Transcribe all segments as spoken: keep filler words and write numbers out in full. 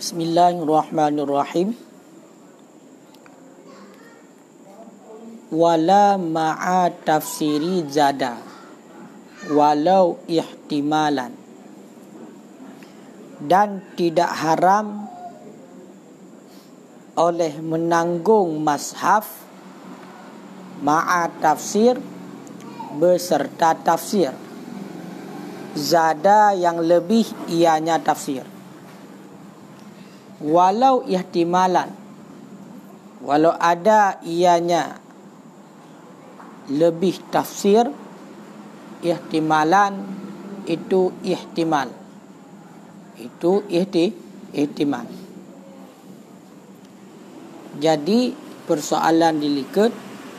Bismillahirrahmanirrahim. Wala ma'a tafsiri zada walau ihtimalan. Dan tidak haram oleh menanggung mashaf ma'a tafsir beserta tafsir. Zada yang lebih ianya tafsir. Walau ihtimalan, walau ada ianya lebih tafsir, ihtimalan itu ihtimal. Itu ihti, ihtimal. Jadi persoalan dilihat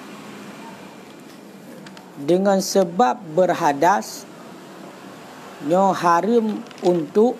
dengan sebab berhadas nyo haram untuk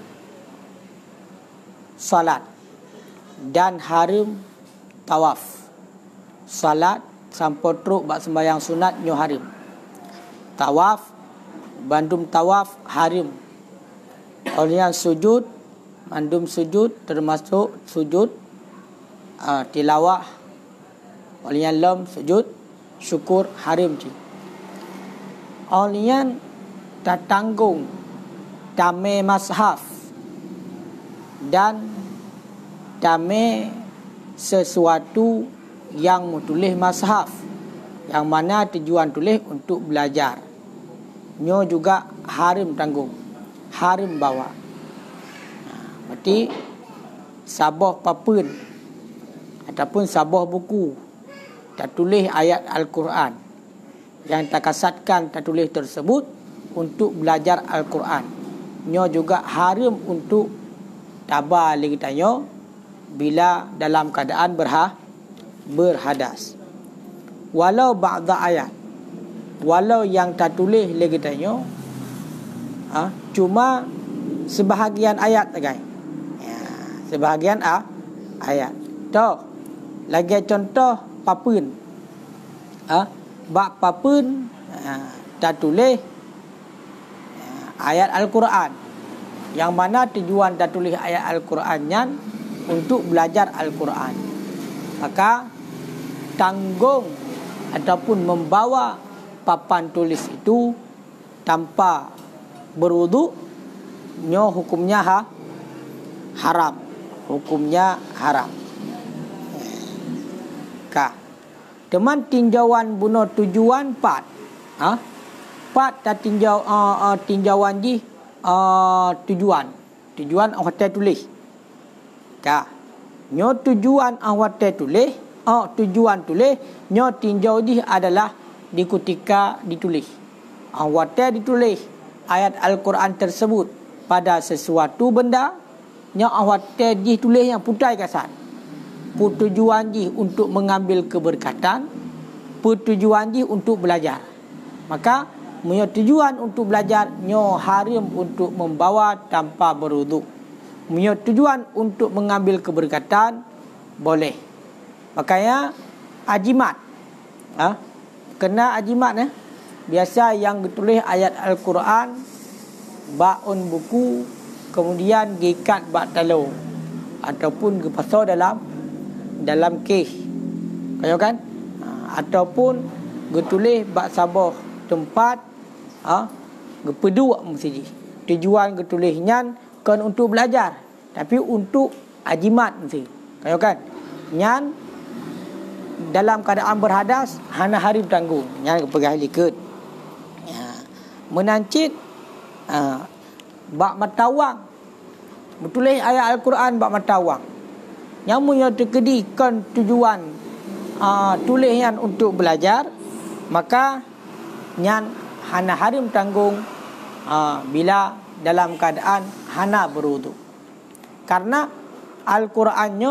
salat dan haram tawaf. Salat sampai teruk bak sembahyang sunat nyo haram. Tawaf bandum tawaf haram. Oleh yang sujud bandum sujud termasuk sujud uh, tilawah. Oleh yang lam sujud syukur haram je. Oleh yang tak tanggung tame mashaf dan tame sesuatu yang menulis mashaf, yang mana tujuan tulis untuk belajar, nyo juga haram tanggung, haram bawa. Berarti sabah papun ataupun sabah buku tak tulis ayat Al-Quran, yang tak kasatkan tak tulis tersebut untuk belajar Al-Quran, nyo juga haram untuk tabar lagi tanya bila dalam keadaan berha, berhadas. Walau ba'da ayat, walau yang tak tulis lagi tanya ha, cuma sebahagian ayat guys. Ya, sebahagian ah, ayat. Toh lagi contoh papun. Ha, bak papun ha, tak tulis ayat Al-Quran, yang mana tujuan dah tulis ayat Al-Qurannya untuk belajar Al-Quran, maka tanggung ataupun membawa papan tulis itu tanpa berwuduk, nyo hukumnya ha, haram, hukumnya haram. Kah teman tinjauan bunuh tujuan pat ha? Pat tak tinjau uh, uh, tinjauan ji uh, tujuan tujuan hotel tulis ka nyo tujuan hotel tulis oh tujuan tulis nyo tinjau ji adalah di ketika ditulis hotel ditulis ayat Al-Quran tersebut pada sesuatu benda, nyo hotel ji tulis yang putai kasat tujuan ji untuk mengambil keberkatan, tujuan ji untuk belajar, maka punya tujuan untuk belajar nyo haram untuk membawa tanpa berwuduk. Punya tujuan untuk mengambil keberkatan boleh. Makanya ajimat. Ha? Kena ajimat eh. Biasa yang ditulis ayat Al-Quran baun buku kemudian gikat bak talo ataupun gepasau dalam dalam kes. Kayo kan? Ha, ataupun getulis bak sabah tempat ah ha, gepedu mesti tujuan getulisnya kan untuk belajar, tapi untuk ajimat mesti. Kayo kan? Nyan dalam keadaan berhadas hana hari bertanggung, nyan kepegah likut. Ya. Menancit ah ha, bak matawang. Betulis ayat Al-Quran bak matawang. Yang punya terkedi kan tujuan ah ha, tulisnya untuk belajar, maka nyan hana harim tanggung uh, bila dalam keadaan hana berwuduk. Karena Al-Qurannya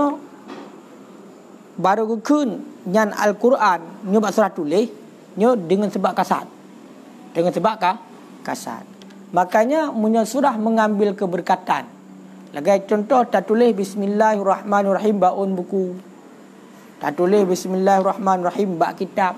baru kekun nyan Al-Quran nyo bak surah tulis nyo dengan sebab kasat. Dengan sebab kah? Kasat. Makanya munyo surah mengambil keberkatan. Lagi contoh tak tulis Bismillahirrahmanirrahim baun buku. Tak tulis Bismillahirrahmanirrahim bak kitab.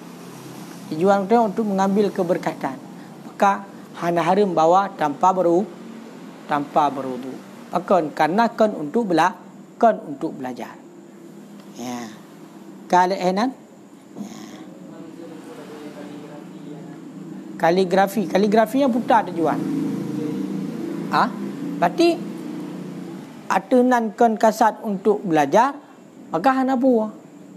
Tujuan kita untuk mengambil keberkatan, maka hana haram bawa tanpa beru tanpa berwudu. Akan karena kan untuk bela kan untuk belajar. Ya. Kali enan. Ya. Kaligrafi, kaligrafi yang putar tujuan. Ah, ha? Berarti atenan kan kasat untuk belajar, maka hana buah.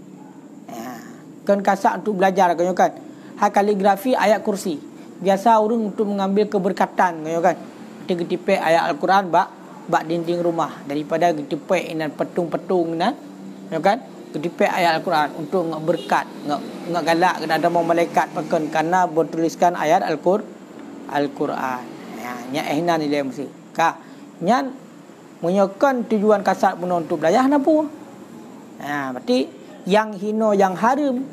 Ya. Kan kasat untuk belajar kan kan. Ha kaligrafi ayat kursi. Biasa orang untuk mengambil keberkatan kan. Kita getipek ayat Al-Quran bak bak dinding rumah daripada getipek inan petung-petung nan. Kan? Getipek ayat Al-Quran untuk ngak berkat, ngak ngak galak kepada mau malaikat pakan karena bertuliskan ayat Al-Qur'an. Al-Quran. Ya, nya ehna nilai mesti. Ka, nyan menyokan tujuan kasat pun untuk belajar napa? Ha, berarti yang hino yang haram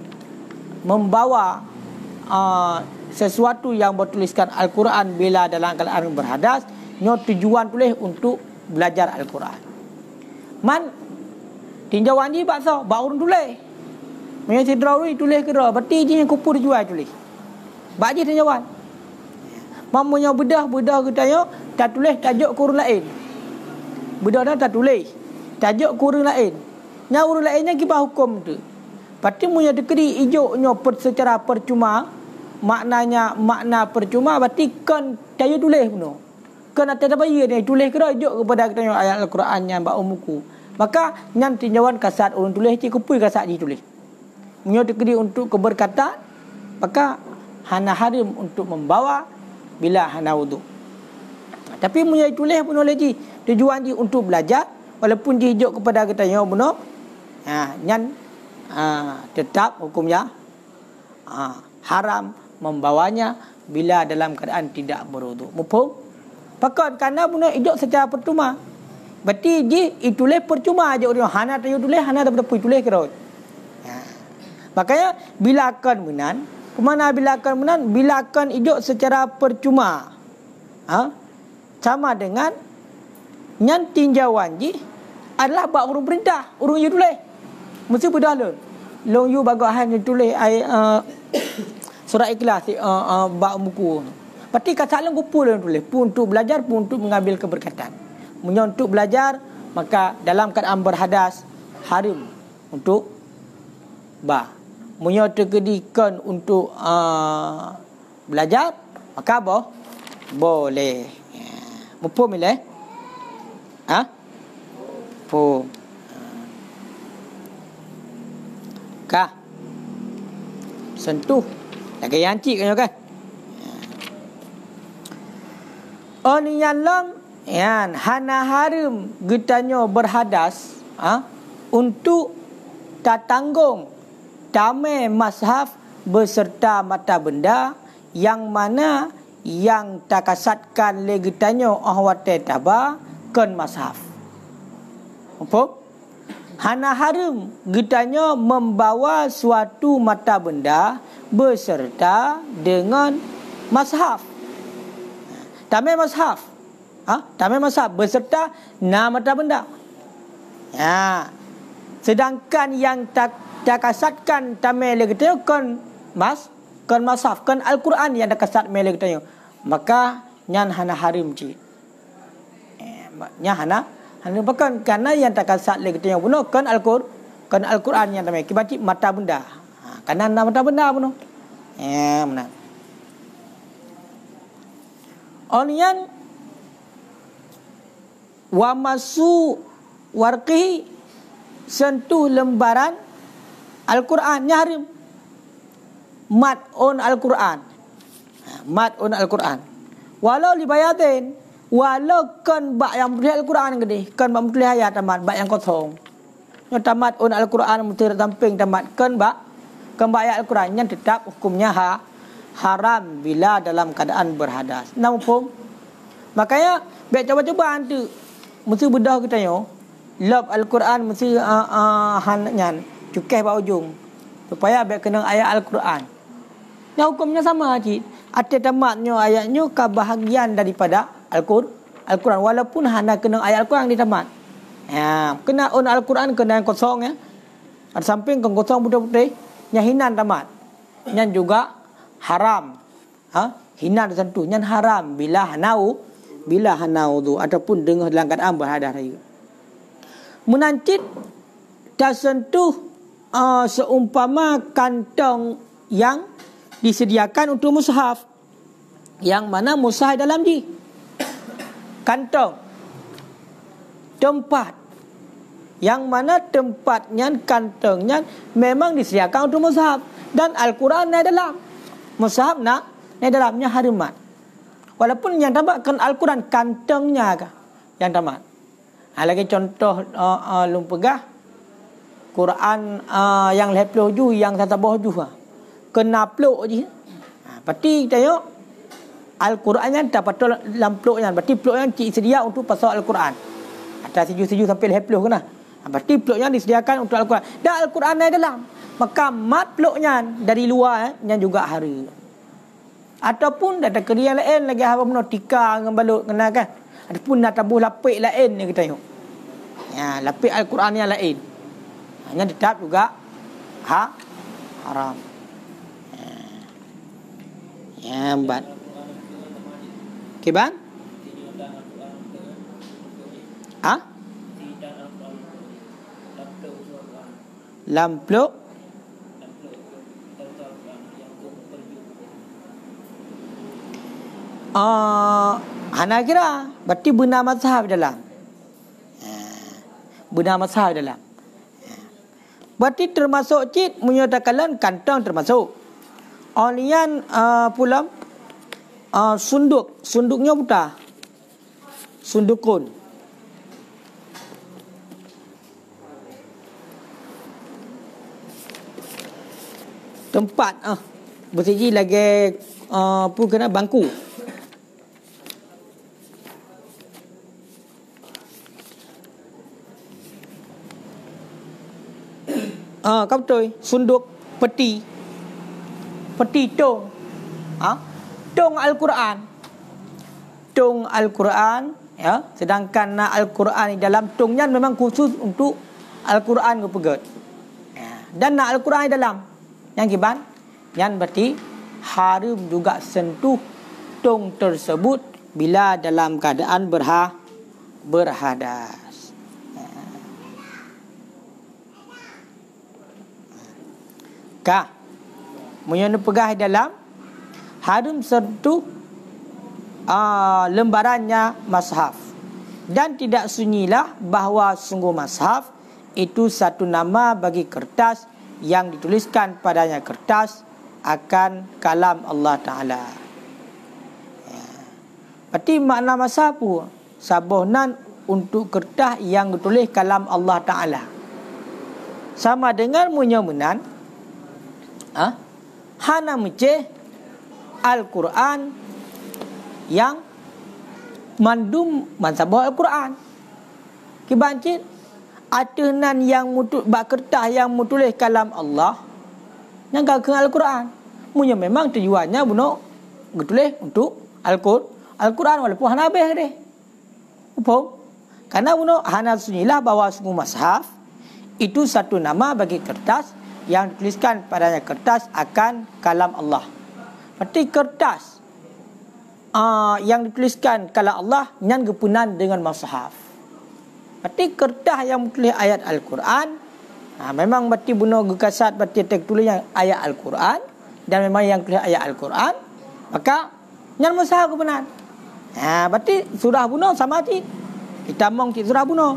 membawa uh, sesuatu yang bertuliskan Al-Quran bila dalam keadaan berhadas, nyo tujuan tulis untuk belajar Al-Quran. Man tinjauan ni bakso, bak urun tulis. Punya sidrawi tulis kira, berarti je yang kupu dijual tulis. Bak je tinjauan. Mamanya bedah-bedah katanya tak tulis tajuk kurung lain. Bedah dah tak tulis tajuk kurung lain. Nya urung lainnya kibah hukum tu. Berarti punya dekri ijoknya per, secara percuma, maknanya makna percuma, berarti kan tajuk tulis pun. Kan ada bayi ni tulis kira ijok kepada katanya ayat Al-Quran yang bak umuku. Maka nyan tinjauan kasat urung tulis cik kupui kasat ditulis. Punya dekri untuk keberkatan, maka hana haram untuk membawa bila hana wudu. Tapi punya tulis pun oleh ji tujuan ji untuk belajar, walaupun ji hijau kepada katanya benar. Ha, nyan ha, tetap hukumnya ha, haram membawanya bila dalam keadaan tidak berwudu. Mufhum? Pakat karena benar hijau secara percuma. Berarti ji itulis percuma aja orang hana tahu tulis, hana dapat tulis kerot. Ha. Makanya bila akan menan, kemana bila akan menan? Bila akan hijau secara percuma. Ha? Sama dengan nyan tinjauan ji adalah bak urung perintah, urung you tulis. Mesti bedah lo. Long you bagak han tulis ai uh, surat ikhlas uh, uh, bak buku. Berarti kata lang kupu lo tulis pun untuk belajar pun untuk mengambil keberkatan. Munya untuk belajar maka dalam keadaan berhadas haram untuk ba. Munya terkedikan untuk uh, belajar maka apa? Boleh. Mufhum ile? Ha? Mufhum. Kah? Sentuh. Lagi yang cik kan? Oh ni yang lam yan hana haram getanyo berhadas ha? Untuk tak tanggung tamai mazhab beserta mata benda yang mana yang takasatkan legitanyo ahwate taba kan mazhab. Apa? Hana haram getanyo membawa suatu mata benda beserta dengan mazhab. Tamai mazhab. Ha? Tamai mazhab beserta na mata benda. Ya. Sedangkan yang tak takasatkan tamai legitanyo kan mas kan mazhab kan Al-Quran yang takasat mele getanyo. Maka nyan hana haram ji. Eh, nya hana hana bahkan karena yang takasat le getanyo buno kan Al-Qur'an kan Al-Quran yang tamai kibati mata benda. Ha, karena na mata benda buno. Eh benar. Onian wa masu warqi sentuh lembaran Al-Quran nya haram. Mat on Al-Quran. Mat on Al-Quran. Walau libayatin, walau kan bak yang tulis Al-Quran gede, kan bak tulis ayat tamat bak yang kosong. Nyo tamat on Al-Quran mesti tamping tamat kan bak kan bak ayat Al-Quran yang tetap hukumnya ha, haram bila dalam keadaan berhadas. Nampun? Makanya baik coba-coba antu mesti bedah kita yo. Lab Al-Quran mesti uh, uh, han nyan cukeh bak ujung supaya baik kena ayat Al-Quran. Yang hukumnya sama cik. Ada tamatnya ayatnya kebahagian daripada Al-Quran. Al-Quran walaupun hanya kena ayat Al-Quran di tamat. Ya, kena on Al-Quran kena yang kosong ya. Ada samping kan kosong putih-putih yang hinan tamat. Yang juga haram. Ha? Hinan sentuh yang haram bila hanau bila hana wudu ataupun dengar dalam keadaan berhadas raya. Menancit tersentuh uh, seumpama kantong yang disediakan untuk mushaf, yang mana mushaf dalam di kantong, tempat yang mana tempatnya, kantongnya memang disediakan untuk mushaf, dan Al-Quran naik dalam mushaf, nak naik dalamnya harimat. Walaupun yang tamatkan Al-Quran kantongnya kah yang tamat. Ha, lagi contoh uh, uh, lum pegah Quran uh, yang leploh ju, yang tata bawah ju ha. Kena pluk je. Ha, berarti tengok Al-Quran yang dapat dalam pluknya, berarti pluknya cik sedia untuk pasal Al-Quran. Atas seju-seju sampai leploh kena. Ha, berarti pluknya disediakan untuk Al-Quran. Dan Al-Quran naik dalam. Maka mat pluknya dari luar eh, yang juga hari. Ataupun ada kerja lain lagi apa pun tika dengan balut kena kan. Ataupun nak tabuh lapik lain ni kita tengok. Ya, lapik Al-Quran yang lain. Hanya tetap juga ha haram. Ya, ya bat. Kiban? Ha? Lampluk Uh, Hana kira berarti benar mazhab dalam uh, benar mazhab dalam uh. Berarti termasuk cik menyatakan kantong termasuk Olian uh, pula uh, sunduk, sunduknya buta, sundukun. Tempat ah uh, bersiji lagi uh, pun kena bangku. Ah, kau betul. Sunduk peti. Peti tong. Ah, ha? Tong Al-Quran. Tong Al-Quran, ya. Sedangkan na Al-Quran di dalam tongnya memang khusus untuk Al-Quran ke pegat. Ya. Dan na Al-Quran di dalam yang kiban, yang berarti haram juga sentuh tong tersebut bila dalam keadaan berha berhadas. Kah menyana pegah dalam harum sentuh uh, lembarannya mushaf, dan tidak sunyilah bahawa sungguh mushaf itu satu nama bagi kertas yang dituliskan padanya kertas akan kalam Allah Ta'ala. Ya. Berarti makna mushaf pun sabohnan untuk kertas yang ditulis kalam Allah Ta'ala, sama dengan munyamunan Ha? Hana mece Al-Quran yang mandum mansabah Al-Quran. Kibancit atenan yang mutu bak kertas yang mutulis kalam Allah yang ke Al-Quran. Munya memang tujuannya buno getulis untuk Al-Quran. Al-Quran walaupun hana habis deh. Apa? Karena buno hana sunyilah bahawa sungguh mushaf itu satu nama bagi kertas yang dituliskan padanya kertas akan kalam Allah. Berarti kertas uh, yang dituliskan kalam Allah yang gepunan dengan mushaf. Berarti kertas yang menulis ayat Al-Quran, uh, memang berarti bunuh gekasat berarti tek tulis yang ayat Al-Quran, dan memang yang tulis ayat Al-Quran, maka yang mushaf gepunan. Uh, berarti surah bunuh sama cik. Kita mong cik surah bunuh.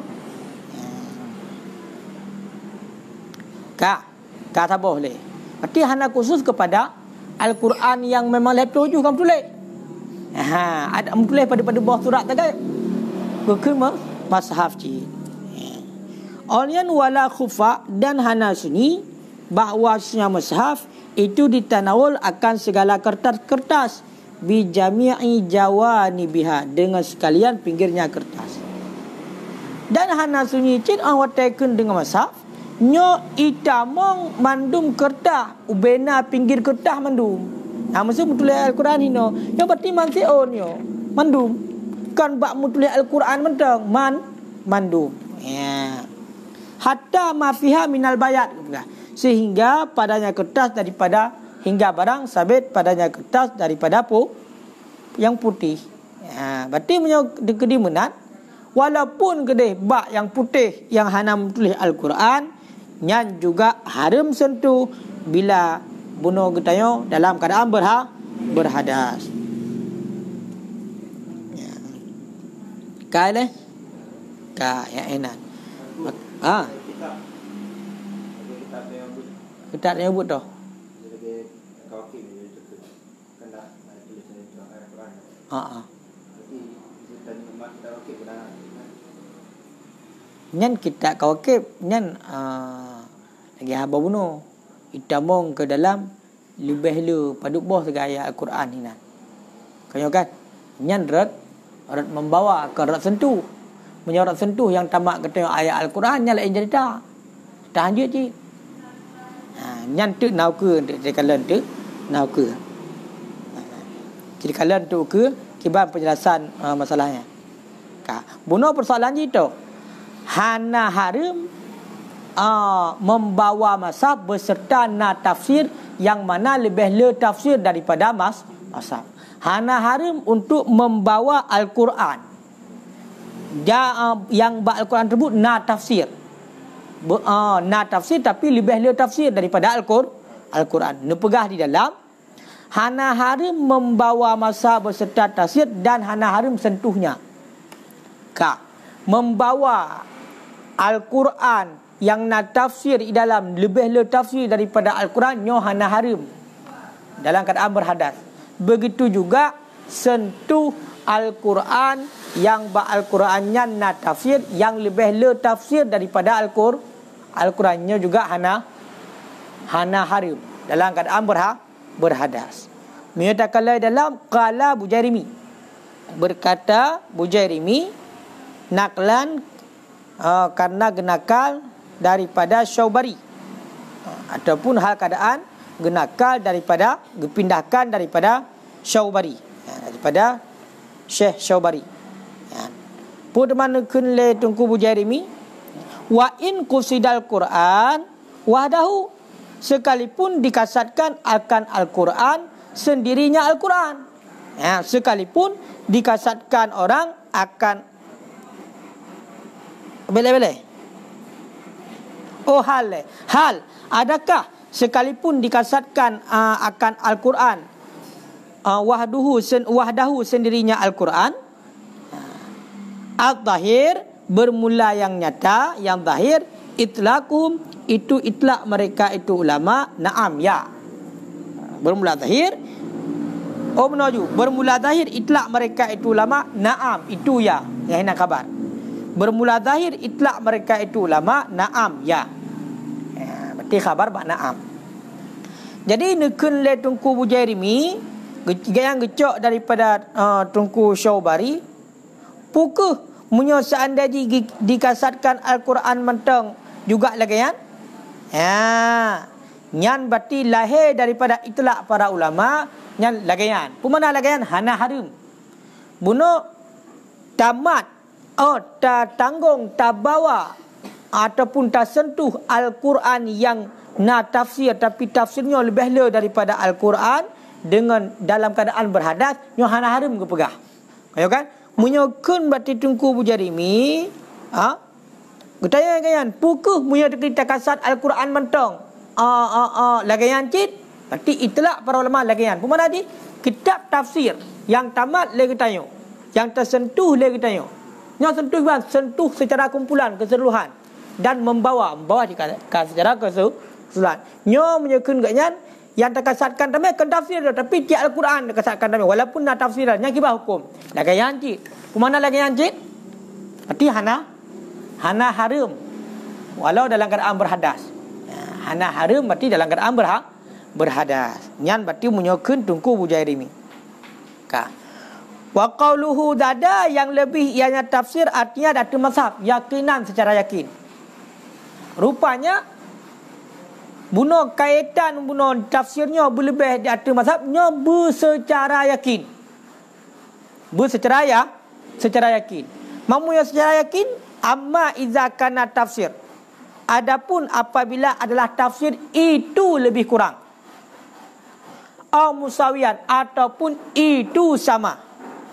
Kak kata boleh. Berarti hanya khusus kepada Al-Quran yang memang leploh juga kamu tulis. Ha, ada tulis pada pada bawah surat tadi. Berkema mushaf cik. Olian wala khufa, dan hana sunyi bahawa mushaf itu ditanawul akan segala kertas-kertas bi jami'i jawanibiha, dengan sekalian pinggirnya kertas. Dan hana sunyi cik awak taken dengan mushaf nyo itamong mandum kertas ubena pinggir kertas mandum. Ha, maksud mutulis Al-Quran hino yo berarti man seon yo mandum, kan bak mutulis Al-Quran mentang man mandum. Ya. Hatta ma fiha minal bayat, sehingga padanya kertas daripada hingga barang sabit padanya kertas daripada apa yang putih. Ha, berarti punya kedih menat walaupun kedih bak yang putih yang hanam tulis Al-Quran nyan juga haram sentuh bila bunuh getayo dalam keadaan berha, berhadas. Ya. Kale ka yang enak. Ah. Kitab yang buat tu. Ha ah. Nyan kita kawakib nyan uh, lagi haba bunuh itamong ke dalam lebih lu paduk boh segaya Al-Quran ni nan. Kaya kan nyan rat rat membawa ke rat sentuh menyorot sentuh yang tamak kata ayat Al-Quran nyan lain jadi tak tahan je cik. Ha nyan tu nau ke de kalen tu nau ke. Jadi kalian tu ke kiban penjelasan uh, masalahnya. Ka bunuh persoalan itu hana haram uh, membawa mazhab beserta na tafsir yang mana lebih le tafsir daripada mas mazhab. Hana haram untuk membawa Al-Quran ja, uh, yang ba Al-Quran tersebut na tafsir. Be, uh, na tafsir tapi lebih le tafsir daripada Al-Quran. Al-Quran nepegah di dalam hana haram membawa mazhab beserta tafsir dan hana haram sentuhnya. Ka membawa Al-Quran yang na tafsir di dalam lebih le tafsir daripada Al-Quran nyo hana haram dalam keadaan berhadas. Begitu juga sentuh Al-Quran yang ba Al-Qurannya na tafsir yang lebih le tafsir daripada Al-Qur'an Al-Qurannya juga hana hana haram dalam keadaan berha, berhadas. Menyatakan dalam qala Bujairimi berkata Bujairimi naklan Uh, karena genakal daripada Syaubari uh, ataupun hal keadaan genakal daripada dipindahkan daripada Syaubari uh, daripada Syekh Syaubari uh. Pun mana kunle tungku Bujairimi wa in qusidal Quran wahdahu sekalipun dikasatkan akan Al-Quran sendirinya Al-Quran uh, sekalipun dikasatkan orang akan Bele-bele. Oh hal hal adakah sekalipun dikasatkan uh, akan Al-Quran uh, wahduhu sen, wahdahu sendirinya Al-Quran uh, al-zahir bermula yang nyata yang zahir itlakum itu itlak mereka itu ulama na'am ya bermula zahir oh menuju bermula zahir itlak mereka itu ulama na'am itu ya yang nak kabar bermula zahir itlak mereka itu ulama na'am ya. Ya berarti khabar ba na'am. Jadi nekun le tungku Bujairimi yang gecok daripada uh, tungku Syaubari pukuh munyo seandainya dikasatkan Al-Quran mentang juga lagayan. Ya nyan berarti lahir daripada itlak para ulama nyan lagayan. Pemana lagayan hana haram. Bunuh tamat oh, tak tanggung, tak bawa ataupun tak sentuh Al-Quran yang na tafsir tapi tafsirnya lebih le daripada Al-Quran dengan dalam keadaan berhadas nyo hana haram ke pegah. Ayo kan? Munyokun berarti tungku Bujairimi, ha? Gutaya gayan, pukuh munyo kita kasat Al-Quran mentong. Ah ah ah lagayan cit. Berarti itulah para ulama lagayan. Pemana di? Kitab tafsir yang tamat le getayo. Yang tersentuh le getayo. Nyo sentuh kan sentuh secara kumpulan keseluruhan dan membawa membawa di secara keseluruhan. Nyo menyekun ganyan yang terkasatkan tamai kan tafsir tapi ti Al-Quran terkasatkan tamai walaupun na tafsirannya kibah hukum. Lagayan cik. Kumana lagayan cik? Berarti hana hana haram walau dalam keadaan berhadas. Hana haram berarti dalam keadaan berha, berhadas. Nyan berarti menyekun tungku Bujairimi. Ka wa qauluhu dada yang lebih ianya tafsir artinya datu mazhab yakinan secara yakin. Rupanya bunuh kaitan bunuh tafsirnya berlebih datu mazhabnya bersecara yakin. Bersecara ya, secara yakin. Mamu yang secara yakin amma iza kana tafsir. Adapun apabila adalah tafsir itu lebih kurang. Au musawiyan ataupun itu sama.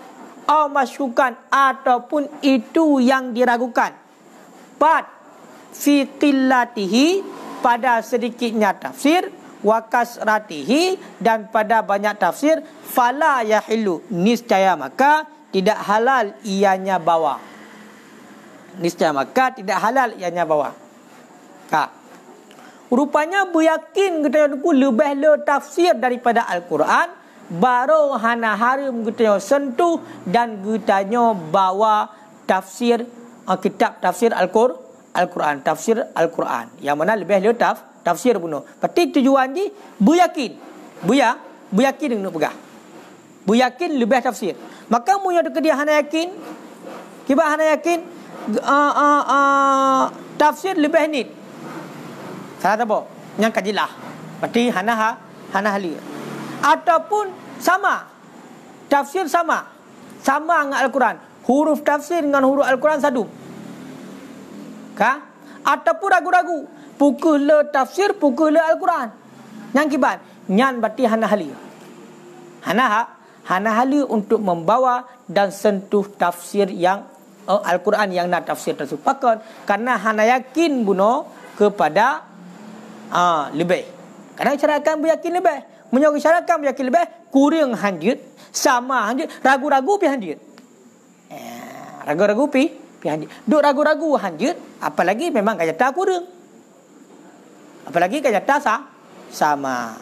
au masyukan ataupun itu yang diragukan. Empat, fi qillatihi pada sedikitnya tafsir, wa kasratihi dan pada banyak tafsir, fala yahillu niscaya maka tidak halal ianya bawa. Niscaya maka tidak halal ianya bawa. Ha. Rupanya beryakin kita ku lebih le tafsir daripada Al-Quran, baru hana haram kita sentuh dan kita bawa tafsir uh, kitab tafsir Al-Quran, Al-Quran, tafsir Al-Quran yang mana lebih le taf, tafsir bunuh. Berarti tujuan ni beryakin. Buya, beryakin nak pegang. Beryakin lebih tafsir. Maka mu yang dekat dia hana yakin. Kibat hana yakin uh, uh, uh, tafsir lebih ni. Salah tak apa? Yang kajilah. Berarti hana ha, hana halia. Ataupun sama. Tafsir sama. Sama dengan Al-Quran. Huruf tafsir dengan huruf Al-Quran satu. Ka? Ataupun ragu-ragu. Pukul le tafsir, pukul le Al-Quran. Yang kibat. Nyan berarti hana halia. Hana ha? Hana halia untuk membawa dan sentuh tafsir yang oh, Al-Quran yang nak tafsir tersebut. Pakon. Karena hana yakin buno kepada ah, lebih. Karena syarakan beryakin lebih. Menyokong syarakan beryakin lebih. Kurang hanjut. Sama hanjut. Ragu-ragu pi hanjut. Eh, ragu-ragu pi, pi hanjut. Duk ragu-ragu hanjut. Apalagi memang kata kurang. Apalagi kata sah. Sama.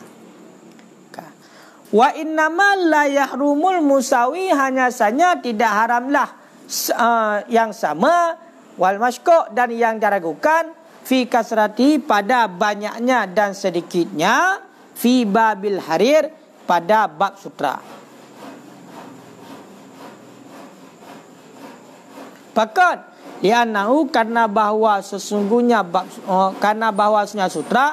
Wa innama la yahrumul musawi, hanya saja tidak haramlah uh, yang sama, wal masyku' dan yang diragukan, fi kasrati pada banyaknya dan sedikitnya, fi babil harir pada bab sutra. Bahkan li'annahu karena bahawa sesungguhnya bab, uh, karena bahawasnya sutra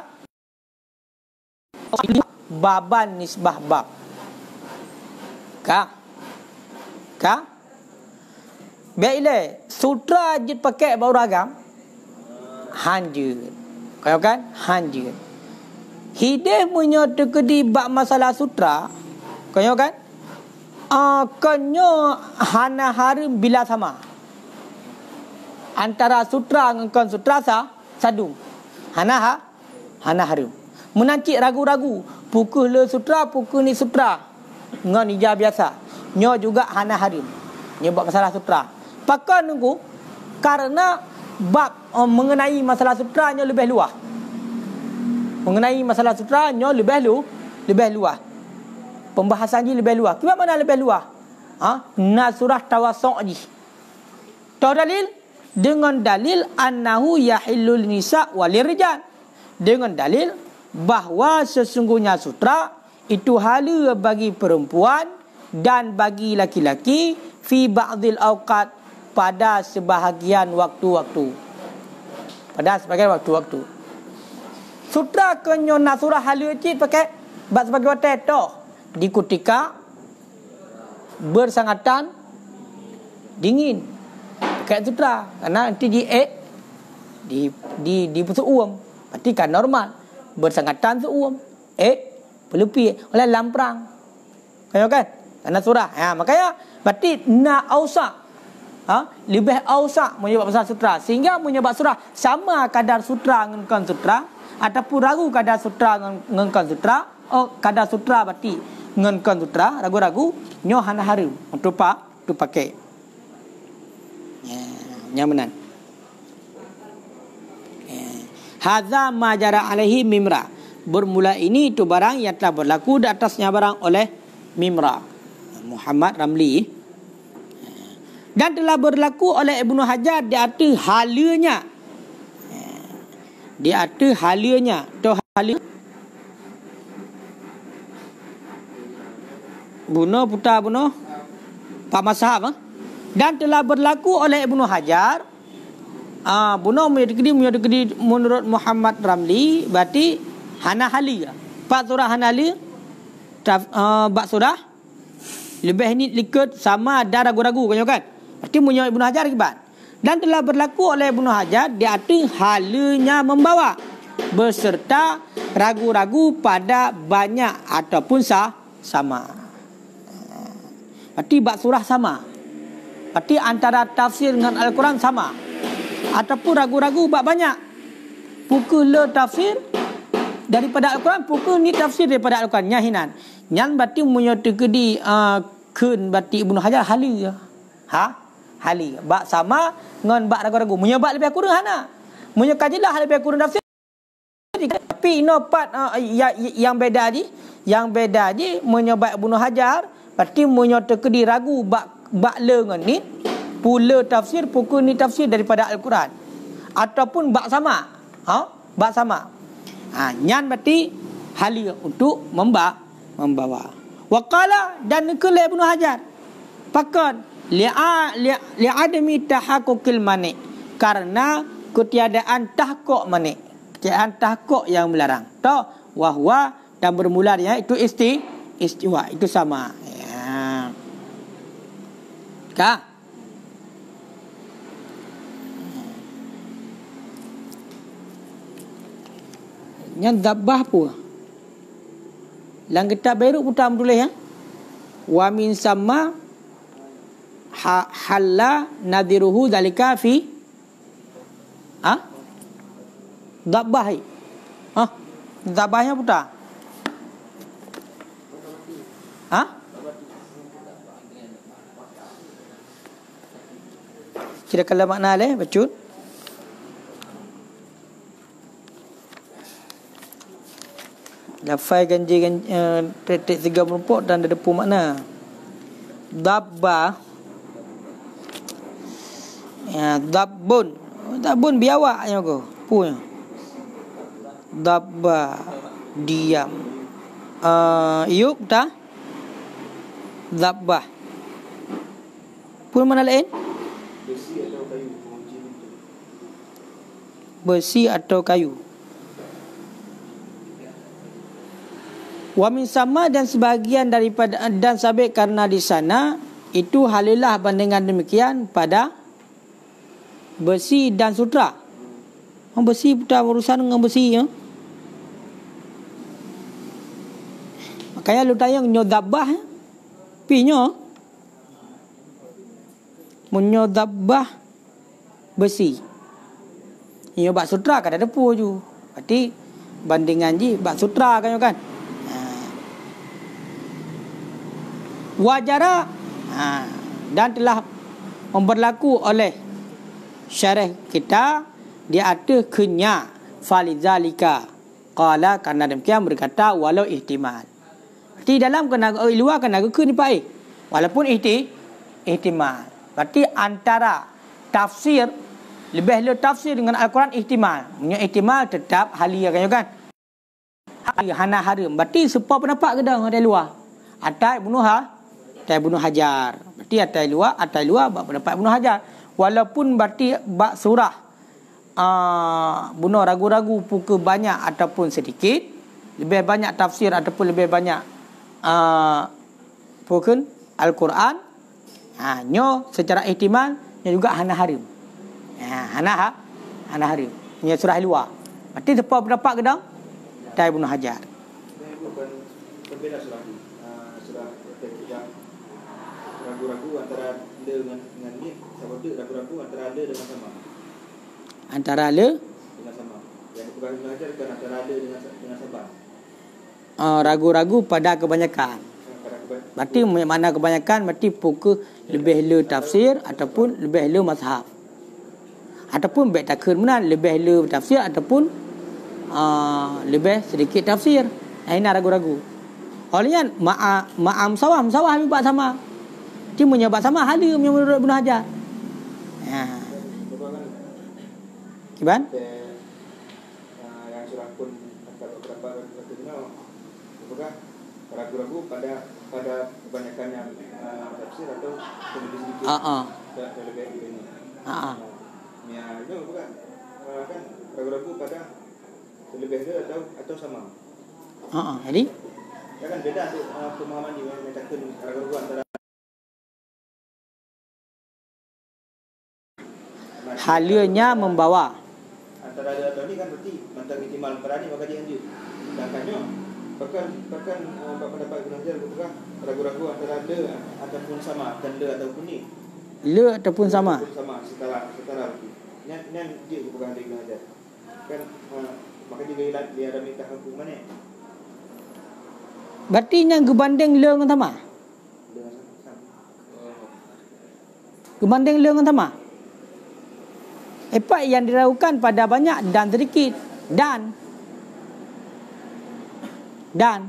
baban nisbah bab. Ka? Ka? Baiklah, sutra je pakai bau ragam. Hanjut. Kau kan? Hanjut. Hidayah punya terkedi bab masalah sutra. Kau kan? Ah, kanyo hana harim bila sama. Antara sutra dengan kon sutra sah sadu. Hana ha? Hana harim. Menancik ragu-ragu. Pukul le sutra, pukul ni sutra. Ngan ija biasa. Nyo juga hana harim. Nyo buat masalah sutra. Pakai nunggu. Karena bab oh, mengenai masalah sutra nyo lebih luas. Mengenai masalah sutra nyo lebih lu, lebih luas. Pembahasan ni lebih luas. Kenapa mana lebih luas? Ha? Na surah tawassu' ni. Tahu dalil? Dengan dalil annahu yahillul nisa' walir rijal. Dengan dalil bahawa sesungguhnya sutra itu hala bagi perempuan dan bagi laki-laki fi ba'dil awqat pada sebahagian waktu-waktu. Pada sebahagian waktu-waktu. Sutra kenyo nak surah hala cik pakai bab sebagai waktu itu di ketika bersangatan dingin. Pakai sutra karena nanti di eh di di di pusuk uam. Berarti kan normal. Bersangatan seuam. Eh, pelepi oleh lamprang. Kaya kan? Karena surah. Ya, makanya berarti na ausa. Ha? Lebih ausa menyebab pasal sutra. Sehingga menyebab surah sama kadar sutra dengan kan sutra ataupun ragu kadar sutra dengan kan sutra. Oh, kadar sutra berarti dengan kan sutra, ragu-ragu nyo hana harum untuk pa, tu pakai. Ya, nyamanan. Hadza ma jara alaihi Mimra. Bermula ini itu barang yang telah berlaku di atasnya barang oleh Mimra Muhammad Ramli. Dan telah berlaku oleh Ibnu Hajar di atas halanya. Di atas halanya. Tu halanya. Bunuh putar bunuh. Pak Mazhab. Dan telah berlaku oleh Ibnu Hajar. Ah, bunuh menyedekedi menyedekedi menurut Muhammad Ramli berarti hana hali. Pak surah hana hali uh, bak surah lebih ni likut sama ada ragu-ragu kan kan. Berarti punya Ibnu Hajar kibat. Dan telah berlaku oleh Ibnu Hajar di atas halnya membawa beserta ragu-ragu pada banyak ataupun sah sama. Berarti bak surah sama. Berarti antara tafsir dengan Al-Quran sama. Ataupun ragu-ragu bab banyak. Pukul le tafsir daripada Al-Quran, pukul ni tafsir daripada Al-Quran. Nyahinan. Nyan berarti menyatakan di uh, kun berarti Ibnu Hajar hali. Ha? Hali. Bab sama dengan bab ragu-ragu. Menyebab lebih kurang hana. Menyekajilah lebih kurang tafsir. Tapi no part uh, yang, yang beda je, yang beda je menyebab Ibnu Hajar berarti menyatakan di ragu bab bab le dengan ni pula tafsir pukul ni tafsir daripada Al-Quran ataupun bab sama. Ha? Bab sama. Ha, nyan berarti hali untuk memba membawa. Waqala dan nukul Ibnu Hajar. Faqad li'a li'adami tahaqqul mani, karena ketiadaan tahqiq mani, ketiadaan tahqiq yang melarang. Ta wahwa dan bermula dia itu isti istiwa, itu sama. Ya. Ka? Yang dabah pun lang kitab baru putam tulis ya. Wa min sama ha, halla nadiruhu zalika fi ha dabah. Ha dabahnya putar. Ha kira kalau makna leh becut. Lafai ganji ganji uh, tetek tiga puluh empat dan ada depu makna. Dabba. Ya, dabbun. Dabbun biawak nya ko. Punya. Dabba diam. Uh, yuk dah. Dabbah. Pun mana lain? Besi atau kayu. Besi atau kayu. Wa min sama dan sebahagian daripada dan sabit karena di sana itu halilah bandingan demikian pada besi dan sutra. Oh, besi putar urusan dengan besi ya. Makanya lu tayang nyodabah ya. Pinyo menyodabah besi. Iyo bak sutra kan ada depu ju. Berarti bandingan ji bak sutra kan kan. Wajara ha, dan telah memberlaku oleh syarah kita di atas kenya falizalika qala, karena demikian berkata walau ihtimal. Berarti dalam kena eh, luar kena ke ni pai walaupun ihti ihtimal. Berarti antara tafsir lebih le tafsir dengan Al-Quran ihtimal. Punya ihtimal tetap hali kan kan. Hana haram. Berarti sepa pendapat ke dah dari luar. Atai bunuh ha atai Ibnu Hajar. Berarti atai luar, atai luar bab pendapat Ibnu Hajar. Walaupun berarti bab surah uh, bunuh ragu-ragu pukul banyak ataupun sedikit, lebih banyak tafsir ataupun lebih banyak uh, pukul Al-Quran, ha, nyo secara ihtimal nyo juga hana harim. Ha, hana ha, hana harim. Nyo surah luar. Berarti depa pendapat ke dah? Atai Ibnu Hajar. Berbeza surah ni. Surah tidak ragu-ragu antara le dengan dengan ni, sebab tu ragu-ragu antara le dengan sama. Antara le dengan sama. Yang bukan belajar kan antara le dengan dengan sabar. Uh, ragu-ragu pada kebanyakan. Berarti mana kebanyakan berarti pukul lebih le tafsir ataupun lebih le mazhab. Ataupun baik takhir mana lebih le tafsir ataupun uh, lebih sedikit tafsir. Ini ragu-ragu. Olehnya ma'a ma'am sawah sawah habis bab sama. Dia menyebab sama hal menurut Ibnu Hajar. Ha. Kiban? Yang surah pun atau beberapa terkenal apakah ragu-ragu pada pada kebanyakan yang uh, tafsir atau lebih sedikit. Ha-ha. Lebih ini. Ha-ha. Ya, itu bukan kan ragu-ragu pada lebih atau atau sama. Ha-ha. Jadi ya kan beda tu uh, pemahaman yang menyatakan ragu-ragu antara halnya membawa antara ada atau ni kan berarti mantan ihtimal perani maka dia lanjut. Sedangkannya bahkan bahkan uh, pendapat Ibnu Hajar berkata ragu-ragu antara le ataupun sama dan le ataupun ni Le ataupun sama. Sama, setara, setara. Nyan, nyan dia bukan dia Ibn Hajar. Kan, uh, maka juga dia ada minta hukum mana? Berarti yang gebanding le dengan sama. Gebanding le dengan sama. Apa yang diragukan pada banyak dan sedikit. Dan. Dan.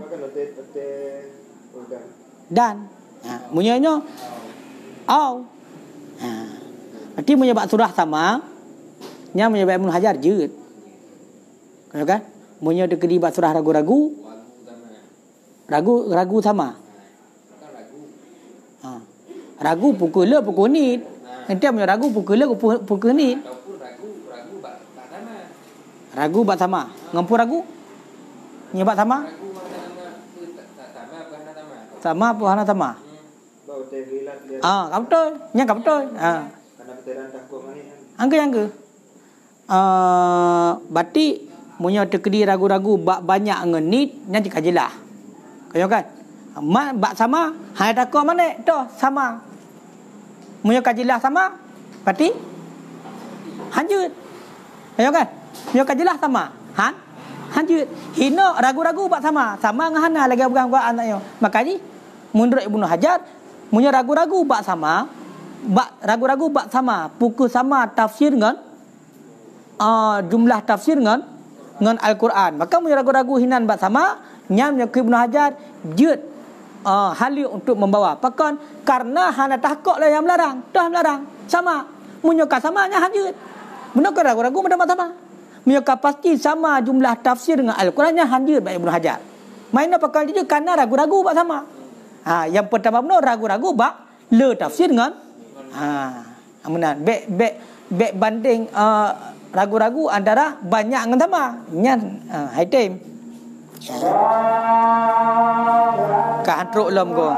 Dan. Ha, munyanya. Au. Ha. Berarti menyebab surah sama. Nya menyebab Ibn Hajar je. Kan? Munya dia kedi surah ragu-ragu. Ragu ragu sama. Ha. Ragu pukul le pukul ni. Nanti punya ragu pukul le pukul, pukul ni. Ragu bat sama. Ngampu ragu? Nyebat sama? Sama apa hana sama? Ah, kamu betul. Nya kamu betul. Ah. Angka yang ke? Ah, berarti munya terkedi ragu-ragu bak banyak ngenit nanti kajilah. Kau kan? Mak bak sama, hai takut mana? Dah sama. Munya kajilah sama, berarti hanjut. Kau kan? Munya kajilah sama, han? Hanjut. Hina ragu-ragu bak sama, sama dengan hana lagi bukan-bukan anaknya. Makanya menurut Ibnu Hajar, munya ragu-ragu bak sama, bak ragu-ragu bak sama, pukul sama tafsir dengan uh, jumlah tafsir dengan dengan Al-Quran. Maka munya ragu-ragu hinan bak sama, nyam yang Ibnu Hajar jut uh, hali untuk membawa. Pakan karena hana takut lah yang melarang, dah melarang sama. Munya ka sama nya hanjut. Benar ke ragu-ragu pada sama. Munya ka pasti sama jumlah tafsir dengan Al-Quran nya hanjut bak Ibnu Hajar. Main apa kali dia karena ragu-ragu bak sama. Ha, yang pertama benar ragu-ragu bak le tafsir dengan ha amunan be be be banding uh, ragu-ragu antara banyak dengan sama nyan uh, hai tim ka antruk lom go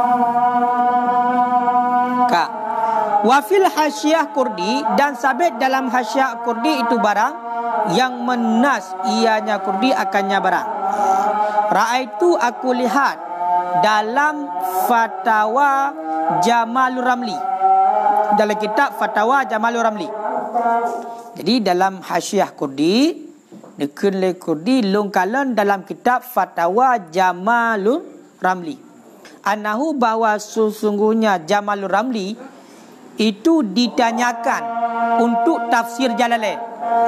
ka wa fil hasyiyah Kurdi dan sabit dalam hasyiyah Kurdi itu barang yang menas ianya Kurdi akannya barang raaitu aku lihat dalam Fatwa Jamalur Ramli, dalam kitab Fatwa Jamalur Ramli. Jadi dalam hasyiyah Kurdi, dekun le Kurdi longkalan dalam kitab Fatwa Jamalur Ramli. Anahu bahwa sesungguhnya Jamalur Ramli itu ditanyakan untuk tafsir Jalalain.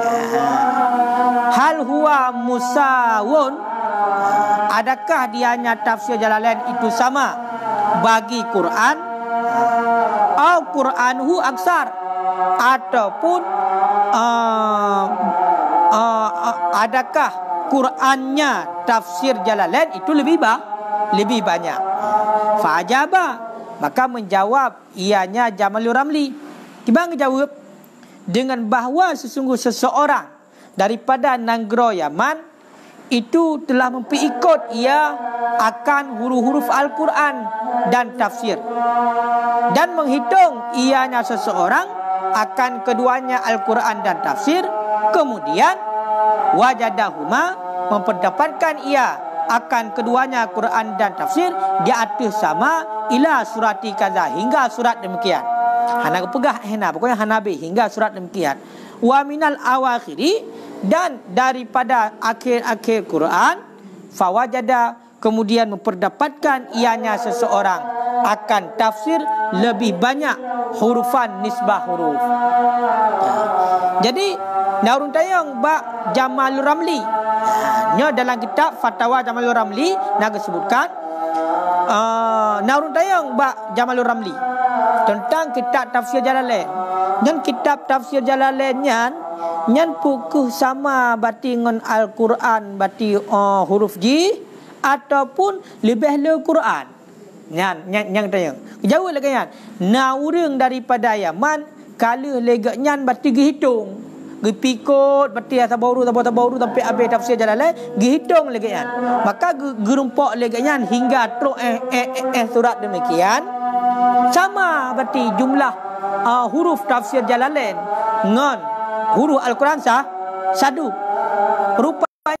Hal huwa musawun, adakah dianya tafsir Jalalain itu sama bagi Quran? Atau Quranhu aksar, ataupun uh, uh, uh, adakah Qurannya tafsir Jalalain itu lebih bah, lebih banyak? Fa'ajaba, maka menjawab ianya Jamalur Ramli. Tiba menjawab dengan bahawa sesungguh seseorang daripada negara Yaman itu telah memperikut ia akan huruf-huruf Al-Quran dan tafsir, dan menghitung ianya seseorang akan keduanya Al-Quran dan tafsir, kemudian wajadahuma, memperdapatkan ia akan keduanya Quran dan tafsir di atas sama ila surati kaza, hingga surat demikian. Hana pegah hena pokoknya hanabi hingga surat demikian. Wa minal awakhiri, dan daripada akhir-akhir Quran, fawajada, kemudian memperdapatkan ianya seseorang akan tafsir lebih banyak hurufan nisbah huruf. Jadi Naurun Tayang bak Jamalur Ramli, nya dalam kitab Fatwa Jamalur Ramli nak sebutkan uh, Naurun Tayang bak Jamalur Ramli tentang kitab tafsir Jalalain. Dan kitab tafsir Jalalain nyan nyan pukuh sama bati dengan Al-Quran bati uh, huruf J ataupun lebih le Quran. Nyan nyan nyan tanya. Jauh lagi nyan. Na urang daripada Yaman kala lega nyan bati gihitung. Gipikut bati tabauru tabauru sampai habis tafsir Jalalain gihitung lagi nyan. Maka gerumpok lagi nyan hingga teruk eh, eh, eh, eh surat demikian. Sama bati jumlah uh, huruf tafsir Jalalain ngan huruf Al-Quran sah sadu rupanya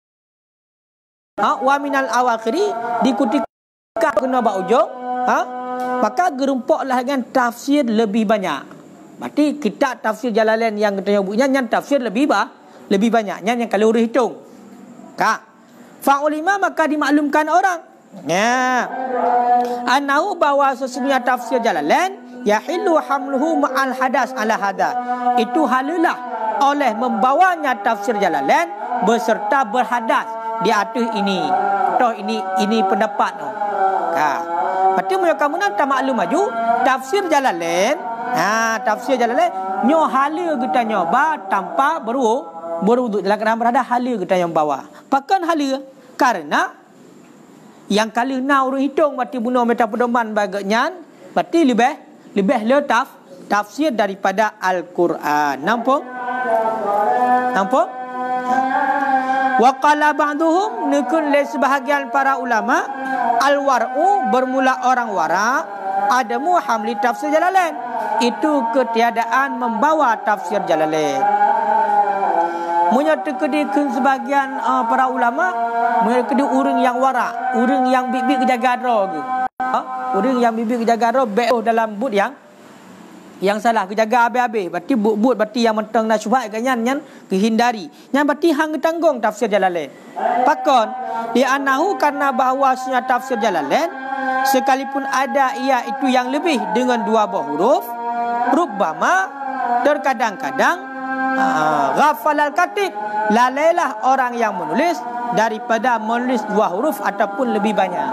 ha, wa minal awakhiri dikutika kena ba ujung ha maka gerumpoklah dengan tafsir lebih banyak. Berarti kitab tafsir Jalalain yang kita nyebutnya yang tafsir lebih bah, lebih banyak. Yang yang kalau urus hitung. Kak. Fa'ulima maka dimaklumkan orang. Ya. Annahu bahwa sesungguhnya tafsir Jalalain yahillu hamluhu ma'al hadas ala hada. Itu halalah oleh membawanya tafsir Jalalain beserta berhadas di atas ini. Toh ini ini pendapat tu. Ha. Berarti mulia kamu nak tak maklum maju tafsir Jalalain. Ha, tafsir Jalalain nyo hala kita nyo ba tanpa beru berwuduk dalam keadaan berada hala kita yang bawa. Pakan hala karena yang kali nak urus hitung berarti bunuh meta pedoman bagian berarti lebih lebih letaf tafsir daripada Al-Quran. Nampak? Nampak? Wa qala ba'duhum nikun le sebahagian para ulama al-war'u bermula orang wara adamu hamli tafsir Jalalain. Itu ketiadaan membawa tafsir Jalalain. Menyata kedikan sebahagian uh, para ulama menyata kedi orang yang wara, orang yang bibik kejaga roh ke. Ha? Orang yang bibik kejaga roh be'oh dalam but yang yang salah kejaga habis-habis. Berarti but-but berarti yang mentang nak syubhat kanyan yang kehindari. Yang berarti hang tanggung tafsir Jalalain. Pakon di anahu karena bahawasanya tafsir Jalalain sekalipun ada ia itu yang lebih dengan dua buah huruf, rubbama terkadang-kadang ghafal al-katib lalailah orang yang menulis daripada menulis dua huruf ataupun lebih banyak.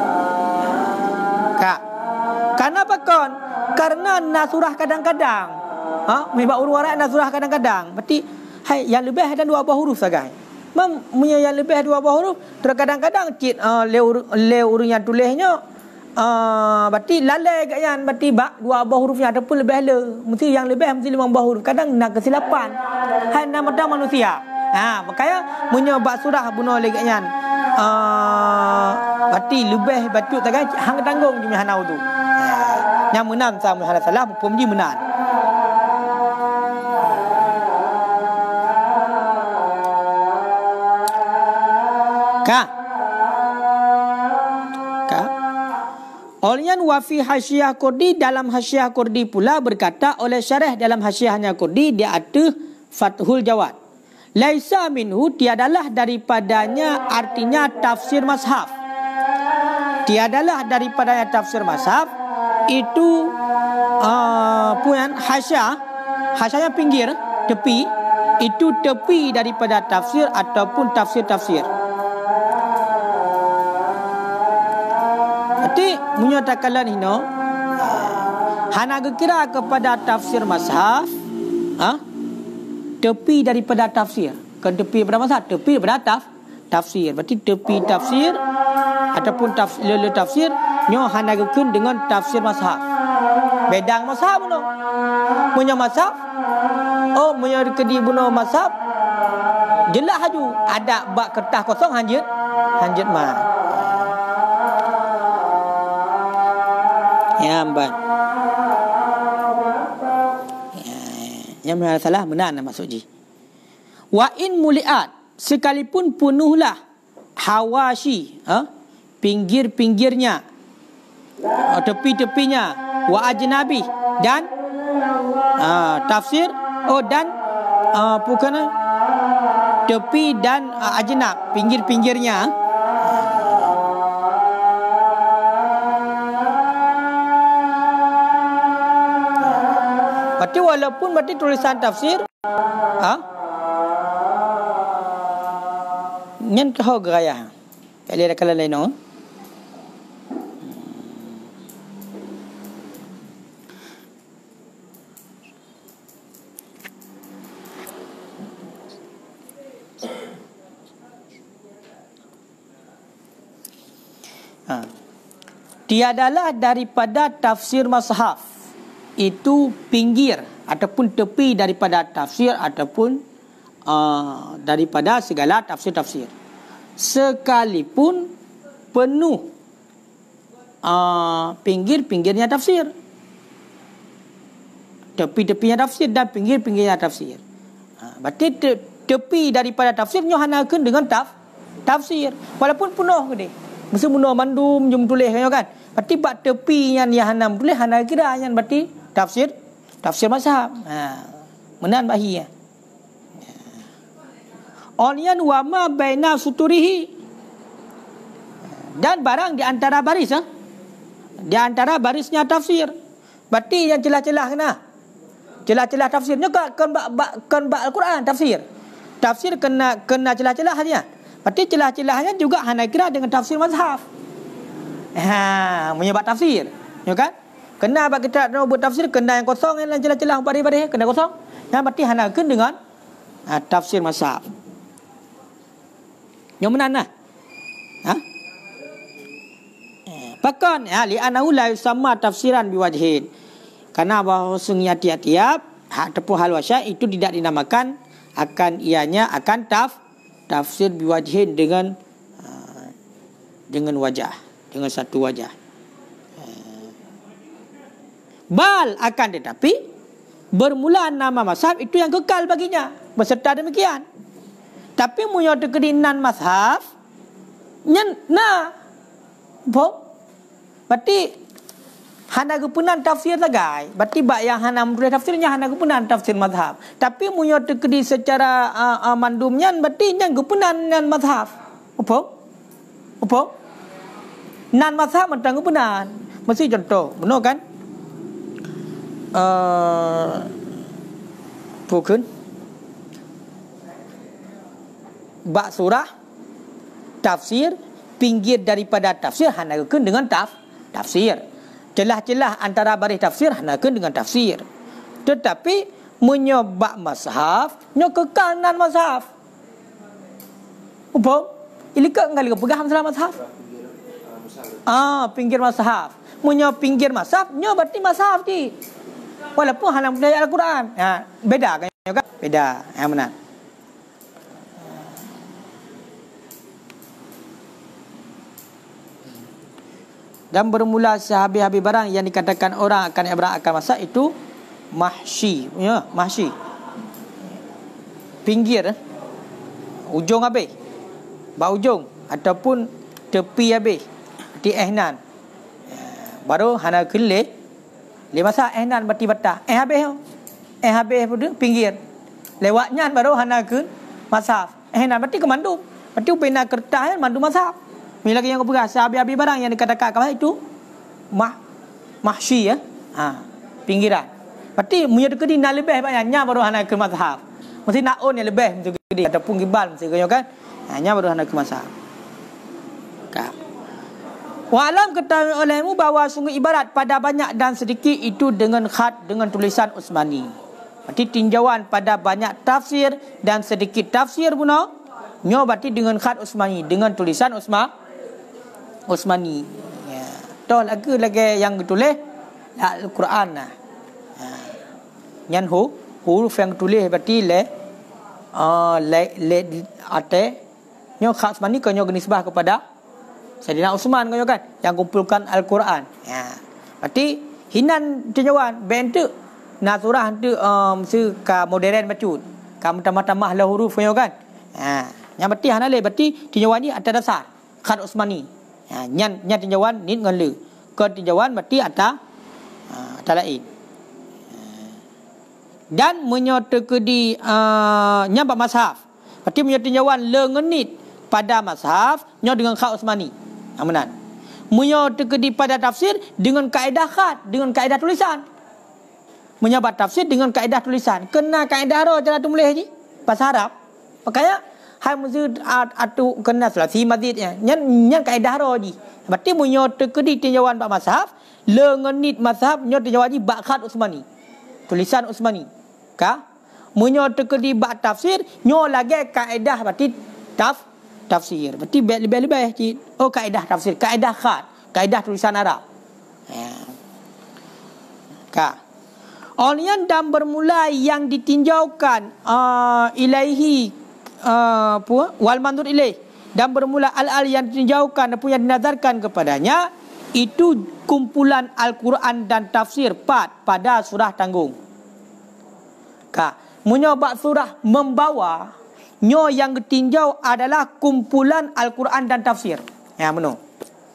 Kak. Karena apa kon? Karena nasurah kadang-kadang. Ha, membak urus warak nasurah kadang-kadang. Berarti hai yang lebih ada dua buah huruf saja. Mem punya yang lebih dua buah huruf terkadang-kadang cit uh, le le urus yang tulisnya Uh, berarti lalai kat yang berarti bak dua buah hurufnya ataupun lebih hala. Mesti yang lebih mesti lima buah huruf. Kadang nak kesilapan. Hai nama dah manusia. Ha, makanya menyebab surah bunuh lagi kat yang uh, berarti lebih bacut tak kan hang tanggung je hanau tu. Ha, yang menang sama hal salah pun ji menang. Ka Olian wafi hasyiah Qurdi dalam hasyiah Qurdi pula berkata oleh syarah dalam hasyiahnya Qurdi dia ada Fathul Jawad. Laisa minhu tiadalah daripadanya artinya tafsir mazhab. Tiadalah daripadanya tafsir mazhab itu uh, puan hasyiah hasyiahnya pinggir tepi itu tepi daripada tafsir ataupun tafsir-tafsir. Jadi menyatakan hino hana kira kepada tafsir mazhab ha? Tepi daripada tafsir. Kan tepi daripada mazhab, tepi daripada taf, tafsir. Berarti tepi tafsir ataupun tafsir le tafsir nyo hana gekun dengan tafsir mazhab. Bedang mazhab no. Punya mazhab oh punya kedi buno mazhab jelas haju ada bak kertas kosong hanjut hanjut mah. Ya mbak. Ya, yang benar salah benar nak maksud ji. Wa in muliat sekalipun penuhlah hawashi, ha? Pinggir-pinggirnya, tepi-tepinya, wa ajnabi dan uh, tafsir oh dan uh, bukan tepi dan uh, ajnab pinggir-pinggirnya. Berarti walaupun berarti tulisan tafsir ha? Nyan kau gaya kali ada kala lain no? Ha. Tiadalah daripada tafsir mazhab itu pinggir ataupun tepi daripada tafsir ataupun uh, daripada segala tafsir-tafsir sekalipun penuh uh, pinggir-pinggirnya tafsir, tepi-tepinya tafsir dan pinggir-pinggirnya tafsir. uh, berarti te, tepi daripada tafsir nyohanakan dengan taf, tafsir walaupun penuh ke dia mesti penuh mandum jom tulis kan Berarti bak tepi yang yang hanam tulis hana kira yang berarti tafsir tafsir mazhab. Ha. Menan bahi ya. Olian wa ma baina suturihi. Dan barang di antara baris ha? Di antara barisnya tafsir. Berarti yang celah-celah kena. Celah-celah tafsirnya kan bak kan bak Al-Quran tafsir. Tafsir kena kena celah-celahnya. Berarti celah-celahnya juga hana kira dengan tafsir mazhab. Ha, menyebab tafsir. Ya kan? Kena bab kita nak buat tafsir kena yang kosong yang celah-celah baris-baris kena kosong. Yang berarti hana kan dengan ha, tafsir mazhab. Yang mana nah? Ha? Bahkan ya li anahu la yusamma tafsiran biwajhin. Karena bahwasanya tiap-tiap hak tepuh hal wasya itu tidak dinamakan akan ianya akan taf tafsir biwajhin dengan uh, dengan wajah, dengan satu wajah. Uh, bal akan tetapi bermula nama mazhab itu yang kekal baginya beserta demikian. Tapi munyo tekedinan mazhab nyen na bo berarti hana kepunan tafsir lagai. Berarti bak yang hana menulis tafsirnya hana kepunan tafsir mazhab. Tapi munyo tekedi secara uh, uh, mandumnya berarti yang kepunan nan mazhab. Apa? Apa? Nan mazhab mentang kepunan. Mesti contoh, benar kan? Uh, Pukun bak surah tafsir pinggir daripada tafsir hana keun dengan taf tafsir. Celah-celah antara baris tafsir hanakan dengan tafsir. Tetapi menyobak mazhab nyo kekal nan mazhab. Apa? Ilikak kali pegang masalah mazhab. Ah, pinggir mazhab. Menyo pinggir mazhab nyo berarti mazhab ti. Walaupun halang belajar Al-Quran. Ha, beda kan? Beda. Yang benar. Dan bermula sehabis-habis barang yang dikatakan orang akan ibrat akan masak itu mahsyi, ya, mahsyi. Pinggir ujung habis. Ba ujung ataupun tepi habis. Di ehnan. Baru hana kelih. Le masak ehnan berarti batah. Eh habis. Eh habis pinggir. Lewatnya baru hana ke masak. Ehnan berarti kemandum. Berarti upena kertas mandu masak. Bila lagi yang bergerak sehabis-habis barang yang dikatakan apa itu mah mahsyi ya. Ha, pinggiran. Berarti punya dekedi nak lebih banyaknya baru hana ke mazhab. Mesti nak on yang lebih untuk dekedi ataupun gibal mesti kan. Hanya baru hana ke mazhab. Ka. Wa alam ketahui olehmu bahawa sungguh ibarat pada banyak dan sedikit itu dengan khat dengan tulisan Utsmani. Berarti tinjauan pada banyak tafsir dan sedikit tafsir puno. Nyo berarti dengan khat Utsmani, dengan tulisan Utsmani. Utsmani. Ya. Toh lagi lagi yang ditulis Al-Quran nah. Ha. Yang hu huruf yang tulis berarti le uh, le le ate nyo khat Utsmani kan nyo nisbah kepada Sayyidina Utsman kan kan yang kumpulkan Al-Quran. Ya. Berarti hinan tinjauan bentuk na surah tu um se ka modern bacut. Ka tambah-tambah lah huruf kan. Ha. Yang berarti hana le berarti tinjauan ni atas dasar khat Utsmani. Ha, nyan nyan tinjauan ni dengan le. Ke tinjauan berarti atas uh, atas lain. Uh, dan menyertai uh, nyampak mazhab. Berarti menyertai tinjauan le ngenit pada mazhab nyo dengan khat Utsmani. Amanan. Menyertai pada tafsir dengan kaedah khat, dengan kaedah tulisan. Menyabat tafsir dengan kaedah tulisan. Kena kaedah ro cara tulis ni bahasa Arab. Makanya hai mesti atu kena selasi madidnya nyan nyan kaedah roji berarti munyo tekedi tinjauan bab mazhab le ngenit mazhab nyo tinjauan ji bab khat Utsmani tulisan Utsmani ka munyo tekedi bab tafsir nyo lagi kaedah berarti taf tafsir berarti lebih-lebih ji oh kaedah tafsir kaedah khat kaedah tulisan Arab ya ka Olian dan bermula yang ditinjaukan uh, ilaihi Uh, wal mandur ilaih dan bermula al-al yang ditinjaukan dan punya dinazarkan kepadanya itu kumpulan Al-Quran dan tafsir part pada surah tanggung. Ka, menyobak surah membawa nyo yang ditinjau adalah kumpulan Al-Quran dan tafsir. Ya benar.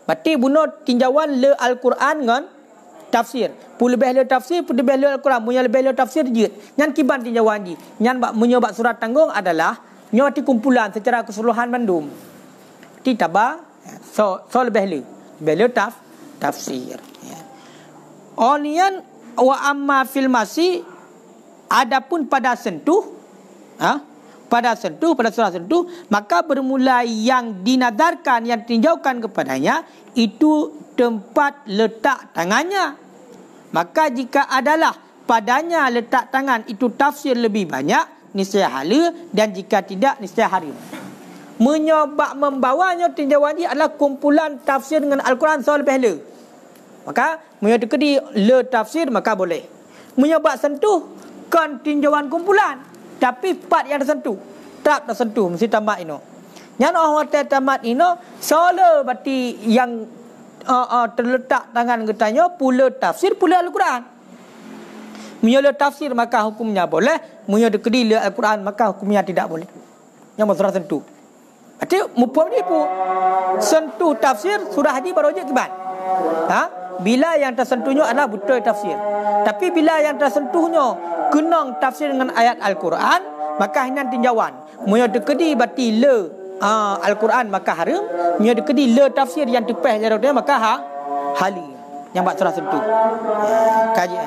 Berarti bunuh tinjauan le Al-Quran dengan tafsir. Pu lebih le tafsir, pu lebih le Al-Quran, punya lebih le tafsir je. Nyan kiban tinjauan ji. Nyan bak munyo bak surat tanggung adalah nyo ti kumpulan secara keseluruhan bandum. Ti tabah so so lebih le. Lebih le taf tafsir. Ya. Onian wa amma fil masi, adapun pada sentuh, ha? Pada sentuh, pada surah sentuh, maka bermula yang dinadarkan, yang tinjaukan kepadanya itu tempat letak tangannya. Maka jika adalah padanya letak tangan itu tafsir lebih banyak, niscaya hala, dan jika tidak niscaya haram. Menyobak membawanya tinjauan ini adalah kumpulan tafsir dengan Al-Quran so lebih le. Maka menyobak di le tafsir maka boleh. Menyobak sentuh kan tinjauan kumpulan. Tapi part yang tersentuh, tak tersentuh mesti tamat ino. Yang orang hotel tamat ino solo berarti yang uh, uh, terletak tangan getanya pula tafsir pula Al-Quran. Menyala tafsir maka hukumnya boleh, menyala kedil Al-Quran maka hukumnya tidak boleh. Yang masalah sentuh. Berarti mupam ni pun sentuh tafsir surah haji baru je kiban. Ha? Bila yang tersentuhnya adalah betul tafsir. Tapi bila yang tersentuhnya kenang tafsir dengan ayat Al-Quran, maka hinan tinjauan. Munya dekedi berarti le uh, Al-Quran maka haram. Munya dekedi le tafsir yang tepeh jarak dia maka ha hali. Yang buat surah sentuh. Kajian.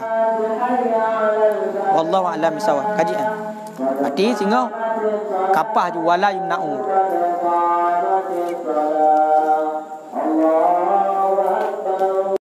Wallahu a'lam bissawab. Kajian. Berarti singa kapah ju wala yumna'u.